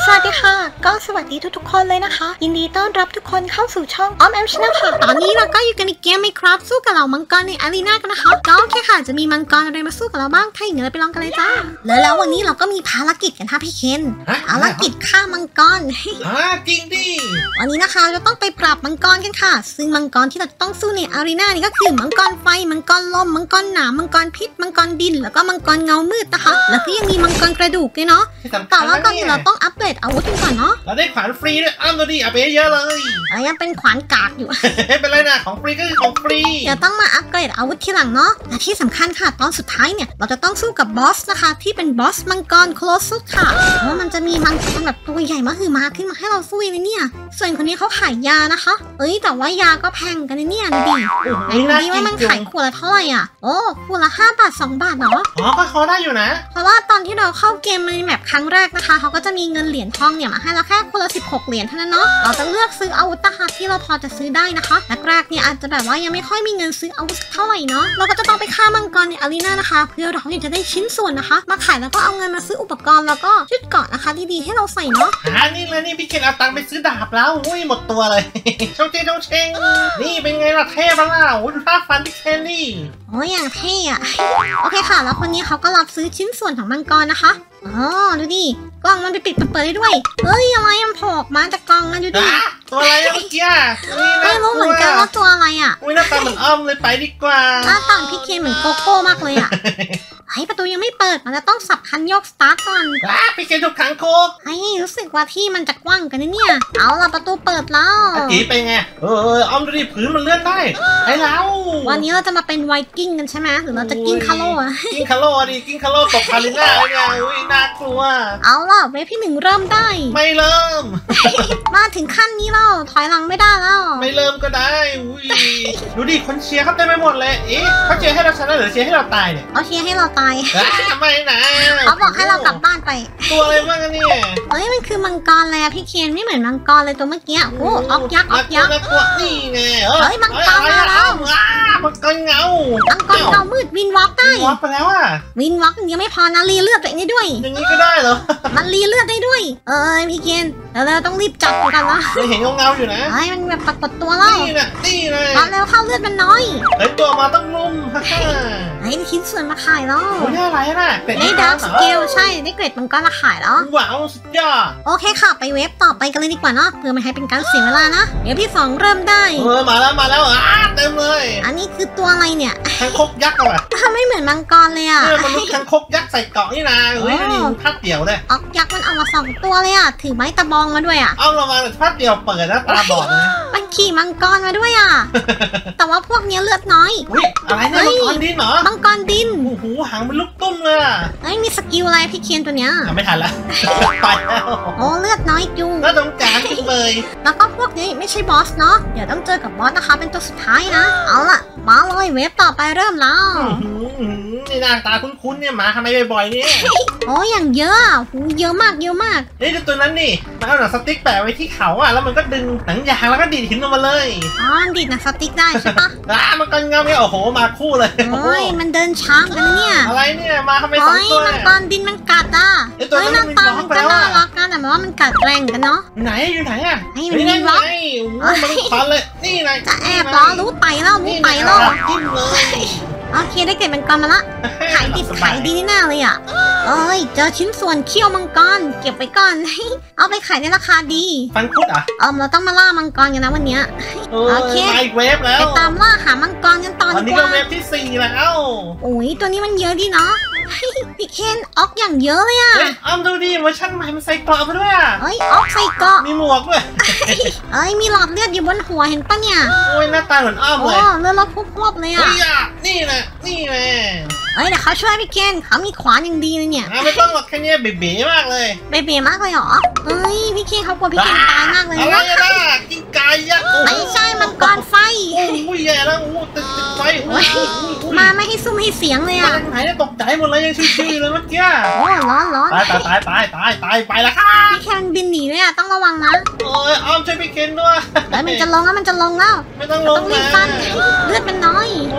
สวัสดีค่ะก็สวัสดีทุกๆคนเลยนะคะยินดีต้อนรับทุกคนเข้าสู่ช่องออมแอมชาแนลค่ะตอนนี้เราก็อยู่กันในเกม Minecraft สู้กับเหล่ามังกรในอารีนากันนะคะก็โอเคค่ะจะมีมังกรอะไรมาสู้กับเราบ้างถ้าอย่างนั้นไปลองกันเลยจ้าแล้ววันนี้เราก็มีภารกิจกันค่ะพี่เคนภารกิจฆ่ามังกรจริงดิวันนี้นะคะเราต้องไปปราบมังกรกันค่ะซึ่งมังกรที่เราจะต้องสู้ในอารีนานี่ก็คือมังกรไฟมังกรลมมังกรหนามมังกรพิษมังกรดินแล้วก็มังกรเงามืดนะคะแล้วก็ยังมีมังกรกระดูกด้วยเนาะแต่ว่าก่อนอื่นเราต้องอัปเดตอาวุธกันก่อนเนาะเราได้ขวานฟรีด้วยดูดิเอาไปเยอะเลยยังเป็นขวานกากอยู่เป็นไรนะของฟรีก็คือของฟรีเดี๋ยวต้องมาอัปเกรดอาวุธทีหลังเนาะและที่สำคัญค่ะตอนสุดท้ายเนี่ยเราจะต้องสู้กับบอสนะคะที่เป็นบอสมังกรโคลอสซุสค่ะเพราะมันจะมีมังกรแบบตัวใหญ่มากขึ้นมาให้เราสู้เลยเนี่ยส่วนคนนี้เขาขายยานะคะแต่ว่ายาก็แพงกันเนี่ยดูดิว่ามันขายขวดละเท่าไหร่อ่ะโอ้ขวดละ5 บาท2 บาทเนาะก็เขาได้อยู่นะเพราะว่าตอนที่เราเข้าเกมในแมปครั้งแรกนะคะเขาก็จะมีเงินเหรียญทองเนี่ยมาให้เราแค่คนละ16 เหรียญเท่านั้นเนาะเราจะเลือกซื้ออาวุธนะคะที่เราพอจะซื้อได้นะคะแรกๆเนี่ยอาจจะแบบว่ายังไม่ค่อยมีเงินซื้ออาวุธเท่าไหร่เนาะเราก็จะต้องไปฆ่ามังกรในอารีนานะคะเพื่อเราจะได้ชิ้นส่วนนะคะมาขายแล้วก็เอาเงินมาซื้ออุปกรณ์แล้วก็ชุดเกราะนะคะดีๆให้เราใส่เนาะนี่เลยนี่พี่เคนเอาตังค์ไปซื้อดาบแล้วหมดตัวเลยเช่าเชงนี่เป็นไงล่ะเท่ปะล่ะดูท่าฟันพี่เคนนี่อย่างเท่อะโอเคค่ะแล้วคนนี้เขาก็รับซื้อชิ้นส่วนของมังกรนะคะดูดิกล่องมันไปปิดเปิดได้ด้วยอะไรมันโผล่มาจากกล่องนะดูดิตัวอะไรเมื่อกี้ไม่รู้เหมือนกันว่าตัวอะไรอ่ะหน้าตาเหมือนอ้อมเลยไปดีกว่าหน้าตาพี่เคนเหมือนโกโก้มากเลยอ่ะประตูยังไม่เปิดมันจะต้องสับคันโยกสตาร์ทก่อนพี่เคนถูกขังโคกรู้สึกว่าที่มันจะกว้างกันเนี่ยเอาล่ะประตูเปิดแล้วจีไปไงอ้อมดูดิพื้นมันเลื่อนได้ไอ้แล้ววันนี้เราจะมาเป็นไวกิ้งกันใช่ไหมหรือเราจะกิ้งคาโล่กิ้งคาโล่ดิกิ้งคาโล่ตกคาริน่าเลยไงน่ากลัวเอาล่ะเวฟที่1เริ่มได้ไม่เริ่มมาถึงขั้นนี้แล้วถอยหลังไม่ได้แล้วไม่เริ่มก็ได้ดูดิคนเชียร์เขาเต็มไปหมดเลยเขาเชียร์ให้เราชนะหรือเชียร์ให้เราตายเนี่ยเขาเชียร์ให้เราตายไม่นะเขาบอกให้เรากลับบ้านไปตัวอะไรบ้างเนี่ยมันคือมังกรแล้วพี่เคนไม่เหมือนมังกรเลยตัวเมื่อกี้ออกยักษ์นี่ไงมังกรมาแล้วมังกรเงามืดวินวอล์กได้วินวอล์กไปแล้ววินวอล์กยังไม่พอนะรีเลือดตัวเองได้ด้วยอย่างนี้ก็ได้เหรอมันรีเลือดได้ด้วยพี่เคนแล้วต้องรีบจับกันนะเห็นเงาอยู่นะมันแบบปรากฏตัวแล้วนี่เลยแล้วเข้าเลือดมันน้อยตัวมาต้องลุ่มชิ้นส่วนมาขายแล้วได้อะไรน่ะได้ดาร์กสเกลใช่ได้เกรดมันก็มาขายแล้วว้าวสุดยอดโอเคค่ะไปเว็บต่อไปกันเลยดีกว่าเนาะเพื่อไม่ให้เป็นการเสียเวลานะเว็บที่2เริ่มได้มาแล้วเต็มเลยอันนี้คือตัวอะไรเนี่ยคังคกยักษ์อ่ะไม่เหมือนมังกรเลยมนุษย์คังคกยักษ์ใส่เกาะนี่นะนี่ภาพเดี่ยวเลยออกยักษ์มันเอามา2 ตัวเลยถือไม้ตะบองมาด้วยเอาเรามาภาพเดี่ยวเปิดแล้วตาบอดนะมันขี่มังกรมาด้วยแต่ว่าพวกนี้เลือดน้อยอะไรเนี่ยมังกรดินเหรอมังกรดินโอ้โหหางเป็นลูกตุ้มเลยมีสกิลอะไรพี่เคนตัวเนี้ยไม่ทันละไปแล้วเลือดน้อยจุงน่าสงสารจังเลยแล้วก็พวกนี้ไม่ใช่บอสเนาะเดี๋ยวต้องเจอกับบอสนะคะเป็นตัวสุดท้ายนะเอาล่ะมาเลยเว็บต่อไปเริ่มแล้วนี่หน้าตาคุ้นๆเนี่ยมาทำไมบ่อยๆเนี่ยอย่างเยอะเยอะมากนี่ตัวนั้นนี่มันเอาหนังสติ๊กแปะไว้ที่เขาแล้วมันก็ดึงหนังยางแล้วก็ดีดหินลงมาเลยดีดหนังสติ๊กได้ใช่ปะมันก็เงาโอ้โหมาคู่เลยมันเดินช้ากันเนี่ยอะไรเนี่ยมาทำไม2 ตัวมังกรดินมันกัดหน้าตามันก็น่ารักนะแต่ว่ามันกัดแรงกันเนาะอยู่ไหนมันมีวอล์กมันฟันเลยนี่ไงจะแอบรู้ไตแล้วจิ้มเลยโอเคได้เก็บมังกรมาละขายดีนี่น่าเลยเจอชิ้นส่วนเขี้ยวมังกรเก็บไว้ก่อนเอาไปขายในราคาดีฟันคุดเราต้องมาล่ามังกรกันนะวันนี้โอเคเวฟแล้วไปตามล่าหามังกรกันต่อดีกว่าวันนี้ก็เวฟที่4แล้วตัวนี้มันเยอะดีเนาะพี่เคนออกอย่างเยอะเลยดูดิเวอร์ชันใหม่มันใส่เกราะมาด้วยออกใส่เกราะมีหมวกด้วยมีหลอดเลือดอยู่บนหัวเห็นปะเนี่ยหน้าตาเหมือนอ้อมเลยเลือดเราควบเลยนี่แหละเดี๋ยวเขาช่วยพี่เคนเขามีขวานอย่างดีเลยเนี่ยไม่ต้องหรอกแค่นี้เบ๋มากเลยมากเลยเหรอพี่เคนเขากลัวพี่เคนตายมากเลยอะไรนะกินกายยักษ์ไม่ใช่มังกรไฟแย่แล้วติดไฟมาไม่ให้ซุ่มให้เสียงเลยไหนเนี่ยตกใจหมดเลยยังชิวๆเลยเมื่อกี้ร้อนตายไปแล้วค่ะพี่เคนบินหนีเลยต้องระวังนะอ้อมช่วยพี่เคนด้วยมันจะลงแล้วไม่ต้องลงรีบฟันเลือดมันน้อย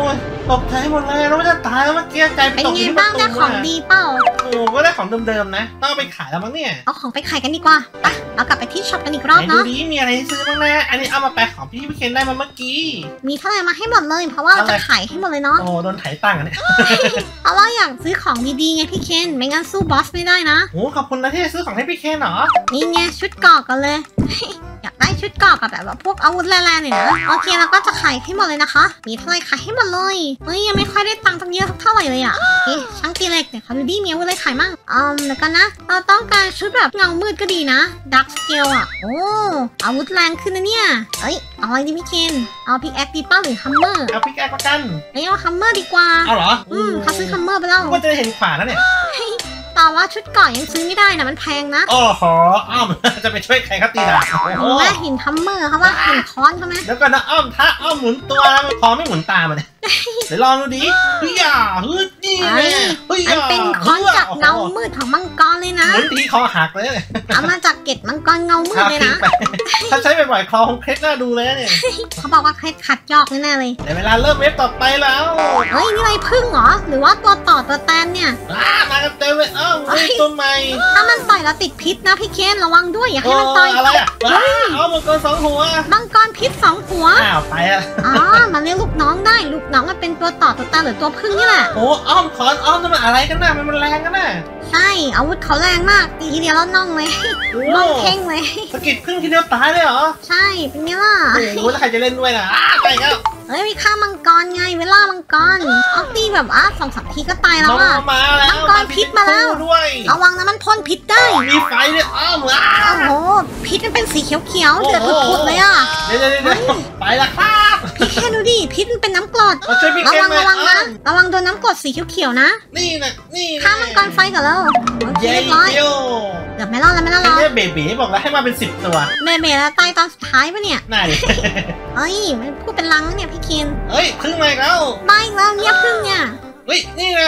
ตกใจหมดเลยแล้วมันจะตายแล้วเมื่อกี้ใจไปเป็นตกไงที่ประบ้างตูได้ของดีเปล่าโอ้ก็ได้ของเดิมๆนะต้องเอาไปขายแล้วมั้งเนี่ยเอาของไปขายกันดีกว่าไปเรากลับไปที่ช็อปกันอีกรอบไหนดูเนาะดิมีอะไรให้ซื้อบ้างนะอันนี้เอามาแปลของพี่เคนได้มาเมื่อกี้มีเท่าไหร่มาให้หมดเลย เพราะว่าเราจะขายให้หมดเลยเนาะโอ้โดนไถตังค์อ่ะเนี่ยเพราะว่าอยากซื้อของดีๆไงพี่เคนไม่งั้นสู้บอสไม่ได้นะโอ้ขอบคุณนะที่ซื้อของให้พี่เคนเหรอนี่ไงชุดเกราะกันเลย อยากได้ชุดเกราะกับแบบว่าพวกอาวุธแรงๆหน่อยนะโอเคเราก็จะขายให้หมดเลยนะคะ มีเท่าไหร่ขายให้หมดเลยเฮ้ยยังไม่ค่อยได้ตังค์ตั้งเยอะเท่าไหร่เลยอ่ะเอ๊ะช่างตีเหล็กเนี่ยเขาดูดิมีอาวุธอะไรขายมั่งเดี๋ยวกันนะเราต้องการชุดแบบเงามืดก็ดีนะดักสเกลอ่ะโอ้อาวุธแรงขึ้นนะเนี่ยเอ้ยเอาอะไรดีพี่เคนเอาพิกแอคดีป้าหรือฮัมเมอร์เอาพี่แกประกันเอาฮัมเมอร์ดีกว่าเอาเหรอเขาซื้อฮัมเมอร์ไปแล้วก็จะได้เห็นขวาแล้วเนี่ยแต่ว่าชุดเกราะยังซื้อไม่ได้นะมันแพงนะโอ้โหอ้อม จะไปช่วยใครเขาตีดาบโอ้โหแม่หินฮัมเมอร์เขาว่าหินค้อนเขาไหมแล้วก็นะอ้อมถ้าอ้อมหมุนตัวแล้วพอไม่หมุนตามมันเลยเดี๋ยวลองดูดิเฮ้ยอ่ะเฮ้ยนี่แน่เฮ้ยมันเป็นค้อนจากเงามืดของมังกรเลยนะหมุนทีคอหักเลยเอามาจากเกล็ดมังกรเงามืดเลยนะถ้าใช้บ่อยๆคอคงเคล็ดน่าดูเลยเนี่ยเขาบอกว่าเคล็ดขัดยอกแน่ๆเลยเดี๋ยวเวลาเริ่มเว็บต่อไปแล้วเฮ้ยนี่อะไรพึ่งเหรอหรือว่าตัวต่อตัวแตนเนี่ยมากันเต็มเลยอ้าวตัวใหม่ถ้ามันต่อยแล้วติดพิษนะพี่เคนระวังด้วยอย่าให้มันต่อยอะไรอ่ะเอามังกรสองหัวมังกรพิษสองหัวอ้าวไปอ่ะอ๋อมันเรียกลูกน้องได้ลูกน้องมันเป็นตัวต่อตัวแตนหรือตัวพึ่งนี่แหละโอ้อ้อมขอนอ้อมนั่นมันอะไรกันน่ะมันแรงกันน่ะใช่อาวุธเขาแรงมากตีทีเดียวแล้วน่องเลยน่องเข่งเลยสกิดพึ่งทีเดียวตายเลยเหรอใช่เป็นไงล่ะโอ้โหแล้วใครจะเล่นด้วยนะไปแล้วเฮ้ยมีฆ่ามังกรไงเวลามังกรเอาตีแบบ2-3 ทีก็ตายแล้วอ่ะมาแล้วมังกรพิษมาแล้วด้วยระวังนะมันพ่นพิษได้มีไฟด้วยอ้อมโอ้โหพิษมันเป็นสีเขียวๆเดือดพุดๆเลยอ่ะเดี๋ยวไปละครับพี่แค่ดูดิพิษมันเป็นน้ำกรดมาช่วยพี่ระเคนวังหน่อยระวังนะระวังโดนน้ำกรดสีเขียวๆนะนี่นะนี่ฆ่ามังกรไฟก่อนแล้วโอเคเย้เรียบร้อยโย่เกือบไม่รอดแล้วไม่รอดไอ้แล้วเนี่ยเบ๋บอกแล้วให้มาเป็น10 ตัวเมย์แล้วตายตอนสุดท้ายปะเนี่ยน่าดิเอ้ยมันพูดเป็นลังนะเนี่ยพี่เคนเฮ้ยพึ่งมาอีกแล้วมาอีกแล้วเนี่ยพึ่งเนี่ยเฮ้ยนี่นะ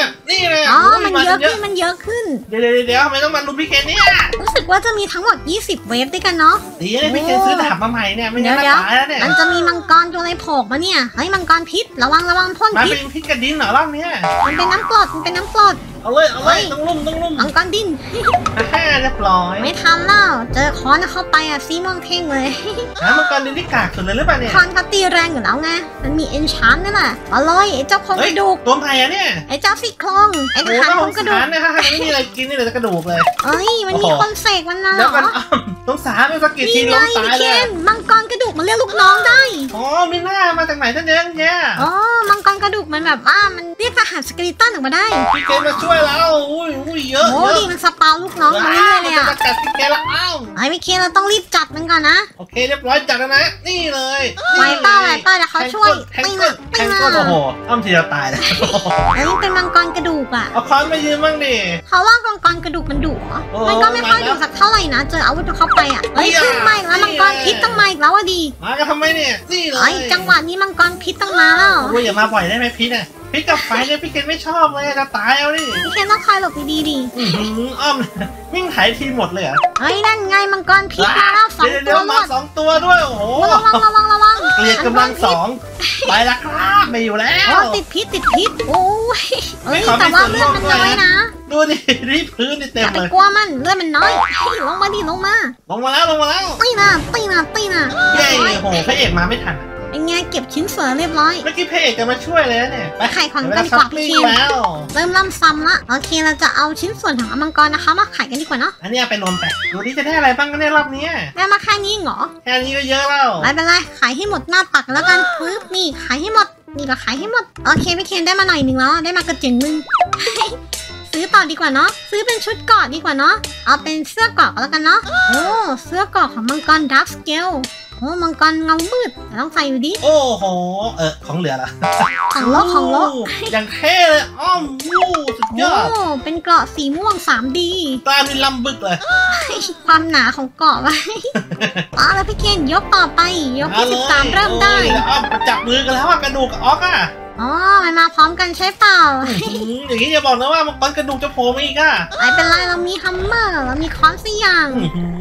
อ๋อมันเยอะขึ้นมันเยอะขึ้นเดี๋ยวทำไมต้องมาลุมพี่เคนเนี่ยรู้สึกว่าจะมีทั้งหมด20 เวฟด้วยกันเนาะดีนะพี่เคนซื้อดาบมาใหม่เนี่ยไม่งั้นเดี๋ยวตายแล้วเนี่ยมันจะมีมังกรตัวอะไรโผล่มาเนี่ยเฮ้ยมังกรพิษระวังพ่นมาพิเป็ษนพิษกระดิ่งเหรอรอบเนี้ยมันเป็นน้ำกรดเอาเลยต้องลุ่มมังกรดิ้นเรียบร้อยไม่ทันแล้วเจอค้อนเข้าไปอ่ะซีม่วงเท่งเลยมังกรดินที่กากสุดเลยหรือเปล่าเนี่ยค้อนเขาตีแรงอยู่แล้วไงมันมีเอนชานนี่แหละเอาเลยไอ้เจ้าโครงกระดูกตัวใหม่อะเนี่ยไอ้เจ้าซี่โครงไอ้ทหารโครงกระดูกเนี่ยไม่มีอะไรกินนี่เลยจะกระดูกเลยเอ้ยมันมีคนเสกมันมาเหรแล้วอมันต้องสาเป็นสกิดทีนี่ไงล้มตายพี่เลเคยนมังกรกระดูกมันเรียกลูกน้องได้อ๋อมีหน้ามาจากไหนท่านเยอะแยะอ๋อมังกรกระดูกมันแบบว่ามันเรียกทหารสเกลิตันออกมาได้พี่เกมาช่วยเราอุ้ยเยอะโอ้ดีมันสปาวลูกน้องมาเรื่อยๆเลยจะอ่ะกัดพี่เกแล้วอ้าวไอ้พี่เคนเราต้องรีบจัดมันก่อนนะโอเคเรียบร้อยจัดแล้วนะนี่เลยไหวเปล่าเดี๋ยวเขาช่วยแทงก้นโอ้โหอ้ำทีเดียวตายแล้วเอ้ยเป็นมังกรกระดูกอ่ะเอาค้อนมายืมบ้างดิเขาว่ามังกรกระดูกมันดุเหรอโอ้มันก็ไม่ค่อยดุสักเท่าไหร่นะ เจออาวุธเข้าไปอ่ะเฮ้ยเนี่ยขึ้นมาอีกแล้วมังกรพิษต้องมาอีกแล้วอ่ะดีมากันทำไมเนี่ยนี่เลยเอ้ยจังหวะนี้มังกรพิษต้องมาแล้วโอ้ยอย่ามาบ่อยได้ไหมพี่เนี่ยพี่กับไฟเนี่ยพี่เกไม่ชอบเลยจะตายเอาดิพี่เคนต้องคอยหลบดีๆดิอ้อมวิ่งไถทีหมดเลยเหรอเฮ้ยนั่นไงมังกรพิษมาแล้วสองเดี๋ตัยว วรมาวด 2 ตัวด้วยโอ้โหระวังเกลียดกำลัง2ไปละครับไม่อยู่แล้วโอ้ติดพิษโอ้ยเอ้ยแต่ว่าเลือดมันน้อยนะดูดิที่พื้นนี่อเต็มย่าไปเลยกลัวมันเลือดมันน้อยลงมาดิลงมาลงมาแล้วตีนะเย้โอ้โหพระเอกมาไม่ทันเป็นไงเก็บชิ้นส่วนเรียบร้อยเมื่อกี้พระเอกจะมาช่วยเลยนะเนี่ยไปขายของกันดีกว่าพี่เคนแล้วเริ่มล่ำซ้ำละโอเคเราจะเอาชิ้นส่วนของมังกรนะคะมาขายกันดีกว่าเนาะอันนี้ไปรวมแปะดูที่จะได้อะไรบ้างกันเนี่ยรอบนี้ได้มาแค่นี้เหรอแค่นี้ก็เยอะแล้วไม่เป็นไรขายให้หมดหน้าตักแล้วกันปึ๊บนี่ขายให้หมดนี่ก็ขายให้หมดโอเคพี่เคนได้มาหน่อยหนึ่งแล้วได้มากระจึงนึง ซื้อต่อดีกว่าเนาะซื้อเป็นชุดเกราะดีกว่าเนาะเอาเป็นเสื้อเกราะก็แล้วกันเนาะโอ้เสื้อเกราะของมังกรดักสเกลโอ้มังกรเงามืดแต่ต้องใส่อยู่ดิโอ้โหของเหลือละของโลกอย่างเท่เลยอ้อมวู้สุดยโอ้อดเป็นเกราะสีม่วง 3D กล้ามนี่ลำบึกเลยความหนาของเกราะไว้ แล้วพี่เคนยกต่อไปยกที่13เริ่มได้อ้อมจับมือกันแล้วกระดูกกับออกอ่ะอ๋อมันมาพร้อมกันใช่เปล่าอย่างนี้อย่าบอกนะว่ามังกรกระดูกจะโผล่มาอีกอ่ะไม่เป็นไรเรามีฮัมเมอร์เรามีค้อนสี่อย่างเลย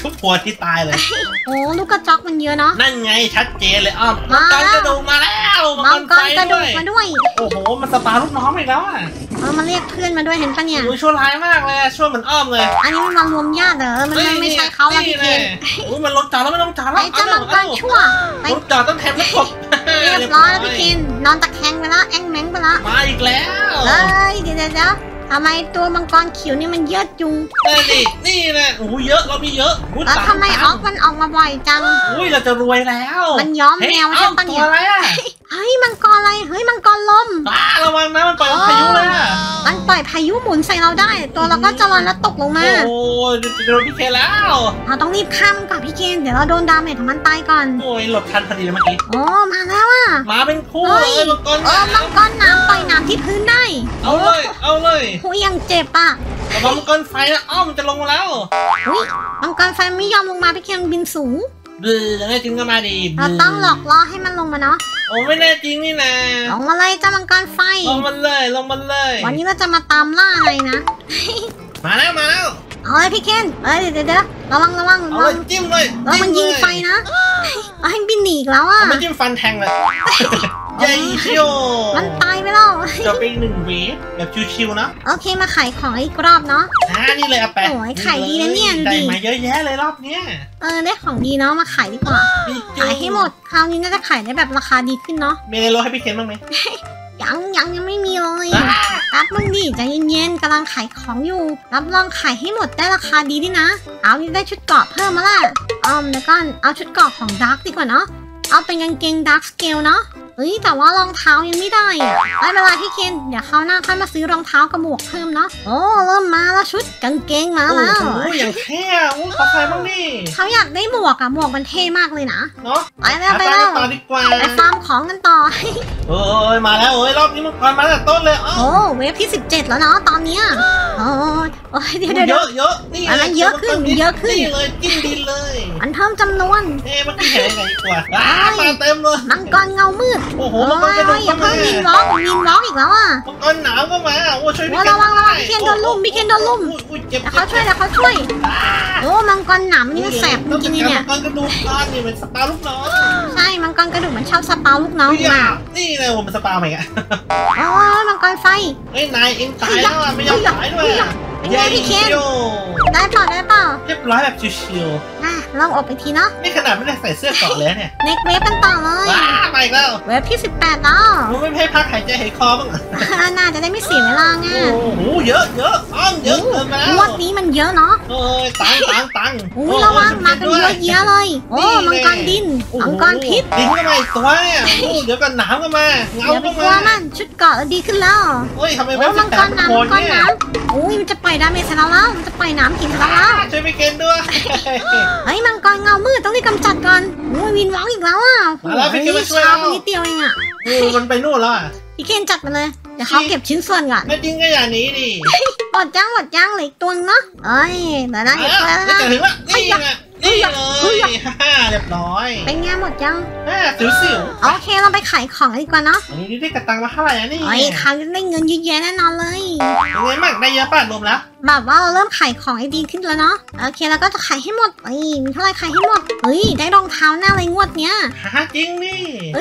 ทุบหัวที่ตายเลยโอ้ลูกกระจอกมันเยอะเนาะนั่นไงชัดเจนเลยอ้อมมังกรกระดูกมาแล้วมังกรกระดูกมาด้วยโอ้โหมันสปาลูกน้องอีกแล้วอ่ะมาเรียกเพื่อนมาด้วยเห็นปะเนี่ยชั่วร้ายมากเลยชั่วเหมือนอ้อมเลยอันนี้มันมารวมญาติเหรอมันไม่ใช่เขาแล้วพี่เคนมันลงจอดแล้วไม่ลงจอดแล้วไอ้เจ้ามังกรชั่วไปลงจอดต้องแทนแล้วกบเรียบร้อยแล้วพี่เคนนอนตะแคงไปแล้วแองแมงไปแล้วมาอีกแล้วเอ้ยเดี๋ยวทำไมตัวมังกรเขียวนี่มันเยอะจุงนี่แหละโอ้โหเยอะเรามีเยอะแล้วทำไมออกมันออกมาบ่อยจังอุ้ยเราจะรวยแล้วมันย้อมแมวใช่ปะเนี่ย เฮ้ยมังกรอะไรเฮ้ยมังกรลมระวังนะมันปล่อยพายุเลยอ่ะมันปล่อยพายุหมุนใส่เราได้ ตัวเราก็จะลอยแล้วตกลงมาโอ้ยโดนพี่เคแล้วเราต้องรีบข้ามมันก่อนพี่เคนเดี๋ยวเราโดนดาเมจของมันตายก่อนโอ้ยหลบทันพอดีเมื่อกี้โอ้มาแล้วอ่ะมาเป็นคู่เลยมังกรมังกรน้ำปล่อยน้ำที่พื้นได้เอาเลยหูยังเจ็บอ่ะระวังมังกรไฟนะอ้อมจะลงมาแล้วอุ้ยมังกรไฟไม่ยอมลงมาพี่เคนบินสูงยังไงจริงก็มาดีเราต้องหลอกล่อให้มันลงมาเนาะโอ้ไม่แน่จริงนี่นะลงมาเลยเจ้ามังกรไฟลงมันเลยวันนี้เราจะมาตามล่าอะไรนะมาแล้วเอาเลยพี่เคนเดี๋ยวระวังเอาเลยจิ้มเลยแล้วมันยิงไฟนะเอาให้บินหนีอีกแล้วอ่ะมันจิ้มฟันแทงเลยใหญ่เชียวมันตายไปแล้วจะเป็น1 เวฟแบบชิวๆนะโอเคมาขายของอีกรอบเนาะนี่เลยอะแปะโอ้ยขายดีนะเนี่ยได้มาเยอะแยะเลยรอบเนี้ยได้ของดีเนาะมาขายดีกว่า ขายให้หมดคราวนี้น่าจะขายได้แบบราคาดีขึ้นเนาะมีอะไรลดให้พี่เคนบ้างไหมยังไม่มีเลยแป๊บนึงดิใจเย็นๆกำลังขายของอยู่รับรองขายให้หมดได้ราคาดีด้วยนะเอานี่ได้ชุดเกราะเพิ่มมาละแล้วก็เอาชุดเกราะของดาร์กดีกว่าเนาะเอาเป็นกางเกงดาร์กสเกลเนาะแต่ว่ารองเท้ายังไม่ได้อะไม่เป็นไรพี่เคนเดี๋ยวคราวหน้าค่อยมาซื้อรองเท้ากับหมวกเพิ่มเนาะโอ้เริ่มมาแล้วชุดกางเกงมาแล้วโอ้ยอย่างเท่ขอใครบ้างดิเขาอยากได้หมวกอะหมวกมันเท่มากเลยนะเนาะไปแล้วต่อดีกว่าไปฟาร์มของกันต่อมาแล้วรอบนี้มันก่อนมาตั้งแต่ต้นเลยโอ้เวฟที่17แล้วเนาะตอนเนี้ยโอ้ยเดี๋ยวเยอะนี่เยอะขึ้นนี่เลยจิ้มดินเลยมันเพิ่มจำนวนเมื่อกี้เห็นไงดีกว่ามาเต็มเลยมังกรเงามืดโอ้โหมังกรกระดูกอย่าเพิ่งวินล็อกอีกแล้วอ่ะมังกรหนาวก็มาโอ้ช่วยพี่ระวังพี่เคนโดนลุ่มพี่เคนโดนลุ่มเจ็บแต่เขาช่วยโอ้มังกรหนามนี่มันแสบจริงๆเนี่ยมังกรกระดูกก้อนนี่เป็นสปาลูกน้องใช่มังกรกระดูกมันชอบสปาลูกน้องมานี่เลยผมเป็นสปาใหม่อ่ะโอ้มังกรไฟนายเองตายแล้วไม่ยอมตายด้วยเป็นไงพี่เคนได้เปล่าเรียบร้อยแบบชิวลองอบไปทีเนาะนี่ขนาดไม่ได้ใส่เสื้อเกราะเลยเนี่ยเน็กเวฟกันต่อเลยมาอีกแล้วเวฟที่18แล้วมึงไม่ให้พักหายใจหายคอบ้างน่าจะได้ไม่เสียเวลาไงโอ้โหเยอะอ้อมเยอะเกินไปแล้วงวดนี้มันเยอะเนาะตังระวังมากันเยอะแยะเลยโอ้มังกรดินมังกรพิษดินก็มาอีกตัวเนี่ยเดี๋ยวก็หนามก็มาเงาเดี๋ยวไปก็กลัวมามันชุดเกาะดีขึ้นแล้วทำไมมังกรน้ำมันจะปล่อยดาเมจใส่เราแล้วมันจะปล่อยน้ำกินเราแล้วช่วยไปเกณฑ์ด้วยเฮ้ยมังกรเงามืดต้องรีบกำจัดก่อนวินว้าวอีกแล้วอ่ะช้าไปนิดเดียวเองอ่ะมันไปนู่นแล้วอ่ะพี่เคนจัดมาเลยเดี๋ยวเขาเก็บชิ้นส่วนก่อนไม่จริงก็อย่างนี้ดิหมดจังเหลืออีกตัวเนาะเอ้ยเดี๋ยวนะเดี๋ยวแล้วนะถึงละนี่เลยเรียบร้อยเป็นไงหมดยังสิวโอเคเราไปขายของดีกว่าเนาะอันนี้ได้กระตังมาเท่าไหร่นี่โอ้ยคราวนี้ได้เงินเยอะแยะแน่นอนเลยยังไงมากได้เยอะป่ะรวมแล้วแบบว่าเราเริ่มขายของให้ดีขึ้นแล้วเนาะโอเคแล้วก็จะขายให้หมดมีเท่าไรขายให้หมดได้รองเท้าหน้าอะไรงวดเนี้ยจริงนี่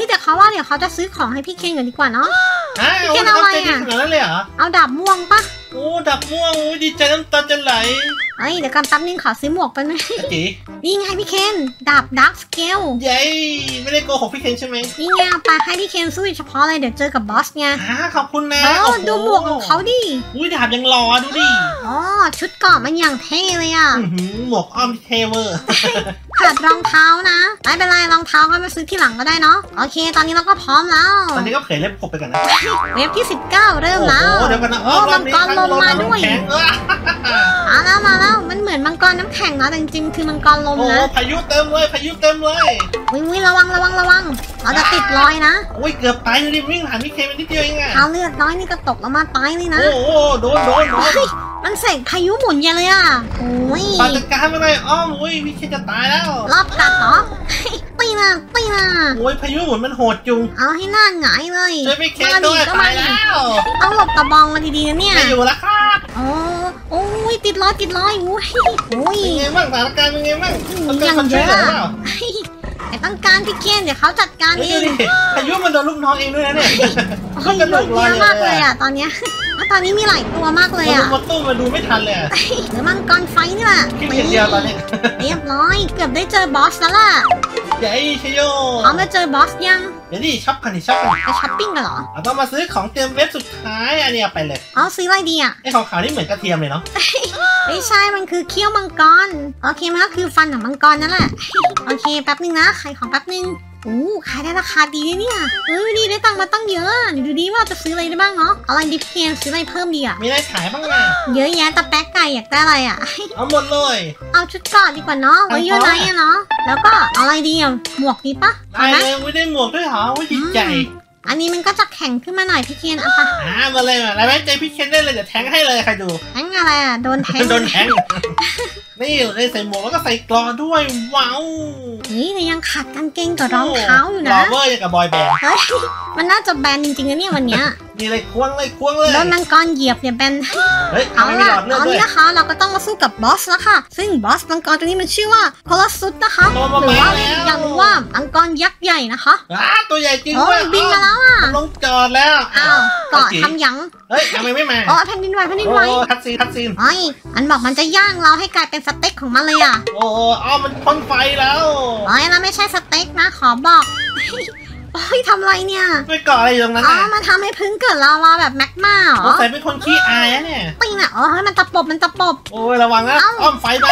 แต่เขาว่าเดี๋ยวเขาจะซื้อของให้พี่เคนก่อนดีกว่าเนาะพี่เคนเอาอะไรอ่ะขนาดนั้นเลยเหรอเอาดาบม่วงปะโอ้ดาบม่วงดีใจน้ำตาจะไหลเดี๋ยวกันแป๊บนึงขอซื้อหมวกไปไหมจีนี่ไงพี่เคนดาบดาร์กสเกลเย้ไม่ได้โกหกพี่เคนใช่ไหมนี่ไงเอาไปให้พี่เคนสู้เฉพาะเลยเดี๋ยวเจอกับบอสไงขอบคุณนะดูหมวกของเขาดิดาบยังหล่อดูดิชุดเกราะมันอย่างเท่เลยอ่ะหมวกอ้อมเทเวอร์ขาดรองเท้านะไม่เป็นไรรองเท้าก็ไปซื้อที่หลังก็ได้เนาะโอเคตอนนี้เราก็พร้อมแล้วตอนนี้ก็เผยเล็บผมไปก่อนนะเว็บที่19เริ่มแล้วเดี๋ยวกันนะมังกรลมมาด้วยมาแล้วมันเหมือนมังกรน้ำแข็งนะแต่จริงๆคือมังกรลมนะพายุเต็มเลยวิ่งระวังเราจะติดรอยนะเกือบตายเลยวิ่งผ่านพี่เคนไปนิดเดียวเองเอาเลือดน้อยนี่ก็ตกแล้วมาตายเลยนะโดนมันเสกพายุหมุนเยอะเลยอ่ะปาจัดการมาเลยอ้อมพี่เคนจะตายแล้วรอบกัดเหรอตีนะพายุหมุนมันโหดจุงเอาให้หน้าหงายเลยช่วยพี่เคนด้วยตายแล้วต้องหลบตะบองมาดีๆนะเนี่ยไม่อยู่แล้วครับโอ้ยยติดล้ออุ้ยเป็นไงบ้างสถานการณ์เป็นไงบ้างต้องการคนช่วยเหลือเปล่าแต่ต้องการพี่เคนเดี๋ยวเขาจัดการเองพายุมันโดนลูกน้องเองด้วยนะเนี่ยโอ้ยเยอะมากเลยอ่ะตอนเนี้ยตอนนี้มีหลายตัวมากเลยอ่ะมาตู้มาดูไม่ทันเลยหรือมังกรไฟนี่แหละคิดอย่างเดียวตอนนี้เรียบร้อยเกือบได้เจอบอสแล้วล่ะใหญ่ชโยเขามาเจอบอสยังเดี๋ยวดิช็อปกันดิช็อปกันไปช้อปปิ้งกันเหรอเราต้องมาซื้อของเตรียมเว็บสุดท้ายอันนี้ไปเลยเอาซื้ออะไรดีอ่ะไอ้ของขาวนี่เหมือนกระเทียมเลยเนาะไม่ใช่มันคือเขี้ยวมังกรโอเคมันก็คือฟันของมังกรนั่นแหละโอเคแป๊บนึงนะขายของแป๊บนึงขายได้ราคาดีเนี่ยดีได้ตังค์มาตั้งเยอะดูดีว่าจะซื้ออะไรได้บ้างเนาะอะไรดิฟเคนซื้ออะไรเพิ่มดีอ่ะมีอะไรขายบ้างอ่ะเยอะแยะแต่แป๊กไก่อยากได้อะไรอ่ะเอาหมดเลยเอาชุดเกราะดีกว่าเนาะไว้เยอะไรอะเนาะแล้วก็เอาอะไรดีอ่ะหมวกดีปะได้เลยไม่ได้หมวกด้วยเหรอวิจิตใจอันนี้มันก็จะแข็งขึ้นมาหน่อยพี่เคนเอาปะมาเลยมาแล้วไว้ใจพี่เคนได้เลยเดี๋ยวแทงให้เลยใครดูแทงอะไรอ่ะโดนแทงโดนแทงนี่เลยใส่หมวกแล้วก็ใส่กรอด้วยว้าวนี่แต่ยังขาดกางเกงกับรองเท้าอยู่นะรอเวอร์อย่างกับบอยแบนด์เฮ้ยมันน่าจะแบนจริงๆนะเนี่ยวันเนี้ยนี่เลยควงเลยโดนมังกรเหยียบเนี่ยแบนเฮ้ยเอาทำไมมีล่ะหลอดเลือดตอนด้วยนี้นะคะเราก็ต้องมาสู้กับบอสแล้วค่ะ ซึ่งบอสมังกรตัวนี้มันชื่อว่าโคลอสซุสนะคะโตมาหรือว่าแล้วอยากรู้ว่ามังกรยักษ์ใหญ่นะคะตัวใหญ่จริงโอ้ด้วย ยบินมาแล้วอ่ะลงจอดแล้วอ้าวเกาะทำหยังเฮ้ยทำไมไม่มาโอ้แผ่นดินไหวโอ้ทัดซีนไอ้มันบอกมันจะย่างเราให้กลายเป็นสเต็กของมันเลยอ่ะโอ้มันพ่นไฟแล้วโอ้ยแล้วไม่ใช่สเต็กนะขอบอกโอ้ยทำไรเนี่ยไม่ก่ออะไรอยู่ตรงนั้นอ๋อน่ะมันทำให้พึ่งเกิดลาวาแบบแมกมาเหรสงอสัยเป็นคนขี้อายนะเนี่ยปิงอ่ะโอ้ยมันตะปบโอ้ยระวังนะอ้อมไฟมา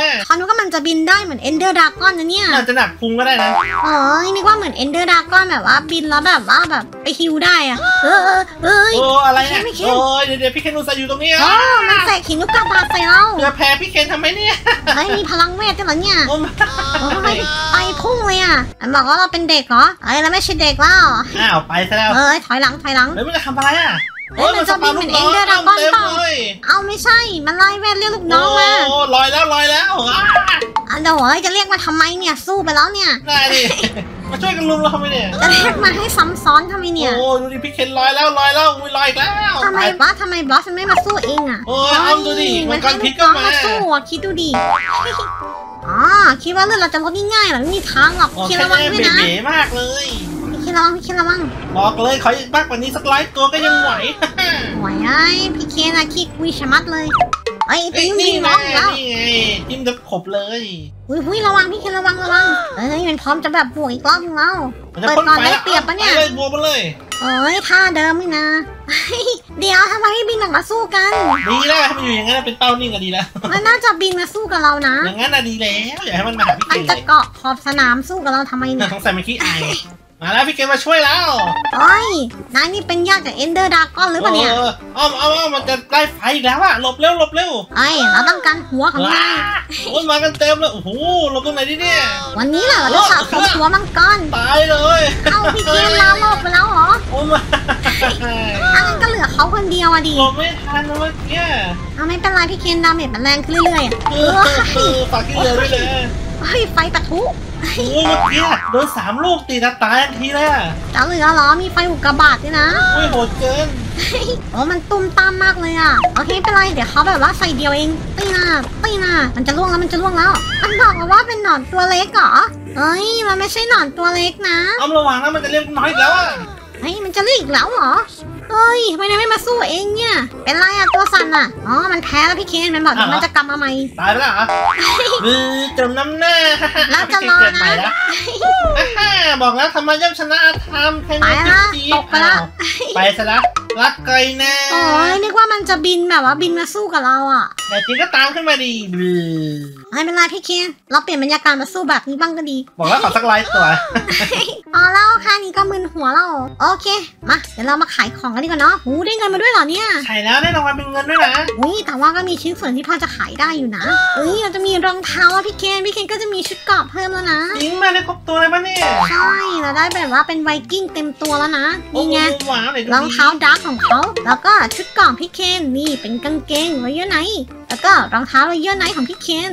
เขานึกว่ามันจะบินได้เหมือนเอนเดอร์ดากอนนะเนี่ยน่าจะหนักพุงก็ได้นะโอ้ยนึกว่าเหมือนเอนเดอร์ดากอนแบบว่าบินแล้วแบบว่าแบบไปฮิวได้อะเอ้ยโอ้อะไรเนี่ยไม่เคนโอ้ยเดี๋ยวพี่เคนอุตส่าห์อยู่ตรงนี้โอ้มันแสกหินลูกกระบาดใส่เราเรือแพ้พี่เคนทำไมเนี่ยเฮ้ยมีพลังเวทด้วยเหรอเนี่ยโอ้ยโอ้ยไปพุ่งเลยอ่ะมันบอกว่าเราเป็นเด็กเหรอเอ้ยเราไม่ใช่เด็กแล้วอ้าวไปซะแล้วเอ้ยถอยหลังเฮ้ยมันจะทำอะไรอ่ะเฮ้ยมันจะบินเหมือน Ender Dragon เต็มเปล่าเลยเอาไม่ใช่มันไล่เวทเรียกลูกน้องมาโอ้ลอยแล้วอันเดี๋ยวเฮ้ยจะเรียกมาทำไมเนี่ยสู้ไปแล้วเนี่ยได้ดิมาช่วยกันลุมเราทำไมเนี่ยจะเรียกมาให้ซ้ำซ้อนทำไมเนี่ยโอ้ดูดิพี่เคนลอยแล้วอุ้ยลอยอีกแล้วทำไมบอสมันไม่มาสู้เองอ่ะโอ้ยอ้อมดูดิมังกรพิษก็ให้ลูน้องมาสู้อ่ะคิดดูดิอ๋อคิดว่าเลือดเราจะลดง่ายๆเหรอไม่มีทางหรอกโอ้คิดแค่ระวังนี้ด้วยนะเบ๋มากเลยพี่คิดระวังบอกเลยขออีกมากกว่านี้สัก100ตัวก็ยังไหวโอ้ยไอ้พี่เคนอะขี้คุยชะมัดเลยไอ้ยตีนี่ยิงไงน้องอีกแล้วนี่ไงจิ้มจะขบเลยอุ้ยระวังพี่เคนระวังเอ้ยมันพร้อมจะแบบบวกอีกรอบนึงแล้วมันจะเปิดพ่นก่อนไฟได้แล้วเปรียบปะเนี่ยไปเลยบวกมันเลยเอ้ยท่าเดิมนี่นะ เดี๋ยวทำไมไม่บินออกมาสู้กันดีแล้วให้มันอยู่อย่างนั้นเป็นเป้านิ่งก็ดีแล้วมันน่าจะบินมาสู้กับเรานะอย่างนั้นน่ะดีแล้วอย่าให้มันมาหาพี่มัเคน นจะเลยเกาะขอบสนามสู้กับเราทำไมเนี่ยสงสัยมันขี้อายมาแล้วพี่เคนมาช่วยแล้วโอ้ยนายนี่เป็นญาติกับเอนเดอร์ดากอนหรือเปล่าเนี่ยอ้อมมันจะใกล้ไฟอีกแล้วอะหลบเร็วไอ้ยเราต้องการหัวของว้านายโอ้ยมากันเต็มเลยโอ้โหหลบตรงไหนดิเนี่ยวันนี้แหละเราจะสะสมหัวมังกรตายเลยเอ้าพี่เคนลาโลกไปแล้วเหรอโอ้ยมาอันนั้นก็เหลือเขาคนเดียวอะดิหลบไม่ทันนะเมื่อกี้เอาไม่เป็นไรพี่เคนดาเมจมันแรงขึ้นเรื่อยๆอะฝากที่เรือด้วยเลยเฮ้ยไฟปะทุโอ้ยเมื่อกี้โดน3 ลูกติดนะตายทันทีเลยอะจะเหลือเหรอมีไฟอุกกาบาตด้วยนะโอ้ยโหดเกินโอ้มันตุ้มตามมากเลยอ่ะโอเคไม่เป็นไรเดี๋ยวเขาแบบว่าใส่เดียวเองตีหน้ามันจะล่วงแล้วมันบอกว่าเป็นหนอนตัวเล็กเหรอเอ้ยมันไม่ใช่หนอนตัวเล็กนะอ้อมระวังนะมันจะเรียกน้อยอีกแล้วอะเฮ้ยมันจะเรียกอีกแล้วเหรอเฮ้ยทำไมนายไม่มาสู้เองเนี่ยเป็นไรอ่ะตัวสั่นอ่ะอ๋อมันแพ้แล้วพี่เคนมันบอกเดี๋ยวมันจะกลับมาใหม่ตายไปแล้วเหรอจมน้ำหน้าแล้วจะรอนะบอกแล้วทำไมย่อมชนะธรรมแค่ไปนี้ละจี๊ตกไปละไปซะละรักไกลแน่โอ้ยนึกว่ามันจะบินแบบว่าบินมาสู้กับเราอ่ะแต่จริงก็ตามขึ้นมาดีไม่เป็นไรพี่เคนเราเปลี่ยนบรรยากาศมาสู้แบบนี้บ้างก็ดีบอกแล้วขอสัก100 ตัวอ๋อแล้วค่ะนี่ก็มึนหัวเราโอเคมาเดี๋ยวเรามาขายของกันดีกว่าเนาะหูได้เงินมาด้วยเหรอเนี่ยใช่แล้วได้รางวัลเป็นเงินด้วยนะอุ้ยแต่ว่าก็มีชิ้นส่วนที่พอจะขายได้อยู่นะเอ้ยเราจะมีรองเท้าอะพี่เคนก็จะมีชุดเกราะเพิ่มแล้วนะจริงมาได้ครบตัวเลยปะเนี่ยใช่เราได้แบบว่าเป็นไวกิ้งเต็มตัวแล้วนะนี่ไงโอ้โหว้าวเลยดูรองเท้าดาร์กของเขาแล้วก็ชุดเกราะพี่เคนนี่เป็นกางเกงไวเยอร์ไนท์แล้วก็รองเท้าไวเยอร์ไนท์ของพี่เคน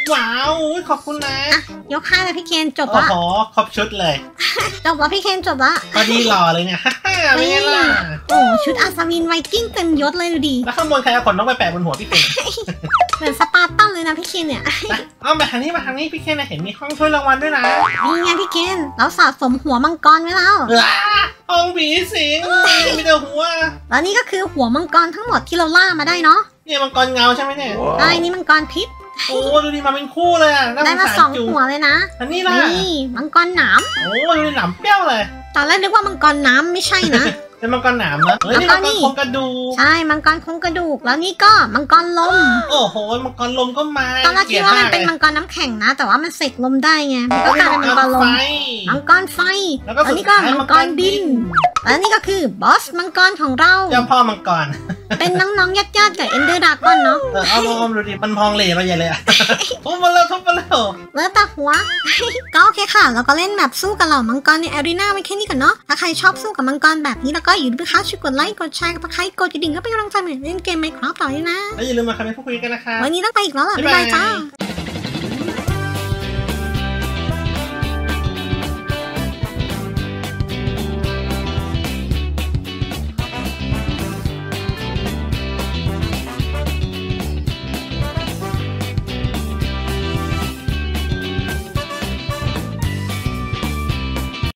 ว้าวขอบคุณนะยกให้เลยพี่เคนจบโอ้ละโหครบชุดเลยจบละพี่เคนจบละพอดีหล่อเลยเนี่ย เป็นไงล่ะโอ้ชุดอัศวินไวกิ้งเต็มยศเลยดูดิแล้วข้างบนใครเอาขนนกไปแปะบนหัวพี่เคนเหมือนสปาร์ตันเลยนะพี่เคนเนี่ยเอามาทางนี้พี่เคนเห็นมีห้องถ้วยรางวัลด้วยนะนี่ไงพี่เคนเราสะสมหัวมังกรไว้แล้วห้องผีสิงมีแต่หัวแล้วนี่ก็คือหัวมังกรทั้งหมดที่เราล่ามาได้เนาะเนี่ยมังกรเงาใช่ไหมเนี่ยได้นี่มังกรพิษโอ้ดูดิมาเป็นคู่เลยอ่ะน่าได้สงมาสาร 2 จุ๊หัวเลยนะอันนี้ล่ะนี่มังกรหนามโอ้ดูดิหนามเปรี้ยวเลยตอนแรกนึกว่ามังกรน้ำไม่ใช่นะเป็นมังกรหนามนะเฮ้ยนี่มังกรโครงกระดูกใช่มังกรโครงกระดูกแล้วนี่ก็มังกรลมโอ้โหมังกรลมก็มาตอนแรกคิดว่ามันเป็นมังกรน้ำแข็งนะ แต่ว่ามันเสกลมได้ไงมันก็กลายเป็นมังกรลม มังกรไฟแล้วก็สุดนี่ก็ท้ายมังกรบิน และนี่ก็คือบอสมังกรของเราเจ้าพ่อมังกรเป็นน้องๆญาติๆกับเอนเดอร์ดากอนเนาะเอาดูดิมันพองเหล่เราใหญ่เลยอ่ะ ทุบมาแล้วเลือดตาหัว ก็โอเคค่ะเราก็เล่นแบบสู้กับเหล่ามังกรในอารีนาไว้แค่นี้ก่อนเนาะถ้าใครชอบสู้กับมังกรแบบนี้แล้วก็อย่าลืมนะคะช่วยกดไลค์กดแชร์กดใครกดกระดิ่งก็เป็นกำลังใจเหมือนเล่นเกมไมค์ครับต่อด้วยนะแล้วอย่าลืมมาคอมเมนต์พูดคุยกันนะคะวันนี้ต้องไปอีกแล้วล่ะบ๊ายบายจ้า